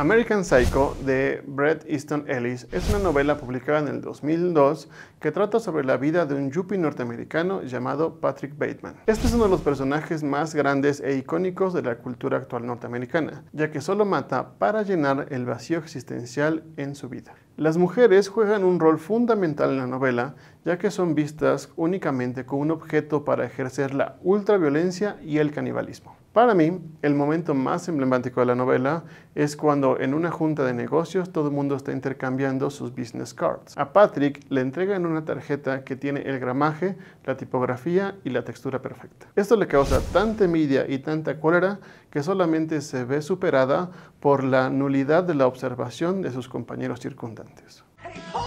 American Psycho de Bret Easton Ellis es una novela publicada en el 2002 que trata sobre la vida de un yuppie norteamericano llamado Patrick Bateman. Este es uno de los personajes más grandes e icónicos de la cultura actual norteamericana, ya que solo mata para llenar el vacío existencial en su vida. Las mujeres juegan un rol fundamental en la novela, ya que son vistas únicamente como un objeto para ejercer la ultraviolencia y el canibalismo. Para mí, el momento más emblemático de la novela es cuando en una junta de negocios todo el mundo está intercambiando sus business cards. A Patrick le entregan una tarjeta que tiene el gramaje, la tipografía y la textura perfecta. Esto le causa tanta envidia y tanta cólera que solamente se ve superada por la nulidad de la observación de sus compañeros circundantes.